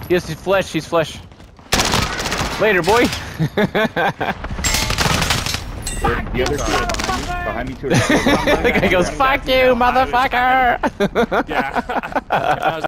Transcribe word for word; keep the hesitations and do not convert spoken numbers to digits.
Yes, he's flesh. He's flesh. Later, boy. The other two are behind me. Behind me, two are The guy goes, "Fuck you, motherfucker." Yeah.